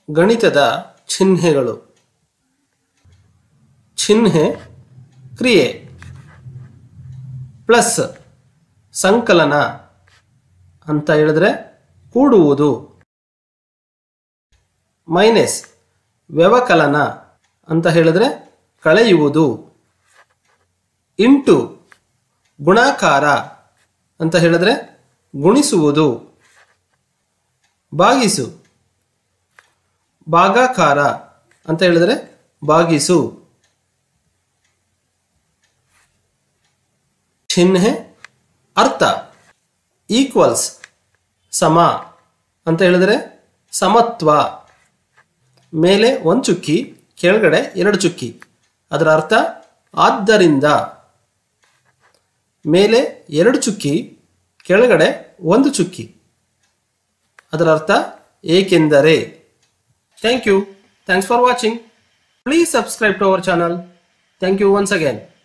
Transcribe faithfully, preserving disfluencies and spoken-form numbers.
ಗಣಿತದ ಚಿಹ್ನೆಗಳು. ಚಿಹ್ನೆ ಕ್ರಿಯೆ. ಪ್ಲಸ್ ಸಂಕಲನ ಅಂತ ಹೇಳಿದ್ರೆ ಕೂಡುವುದು. ಮೈನಸ್ ವ್ಯವಕಲನ ಅಂತ ಹೇಳಿದ್ರೆ ಕಳೆಯುವುದು. ಇಂಟು ಗುಣಾಕಾರ ಅಂತ ಹೇಳಿದ್ರೆ ಗುಣಿಸುವುದು. ಭಾಗಿಸು ಭಾಗಾಕಾರ ಅಂತ ಹೇಳಿದ್ರೆ ಭಾಗಿಸು. ಚಿಹ್ನೆ ಅರ್ಥ. ಈಕ್ವಲ್ಸ್ ಸಮ ಅಂತ ಹೇಳಿದ್ರೆ ಸಮತ್ವ. ಮೇಲೆ ಒಂದು ಚುಕ್ಕಿ, ಕೆಳಗಡೆ ಎರಡು ಚುಕ್ಕಿ, ಅದರ ಅರ್ಥ ಆದ್ದರಿಂದ. ಮೇಲೆ ಎರಡು ಚುಕ್ಕಿ, ಕೆಳಗಡೆ ಒಂದು ಚುಕ್ಕಿ, ಅದರ ಅರ್ಥ ಏಕೆಂದರೆ. Thank you. Thanks for watching. Please subscribe to our channel. Thank you once again.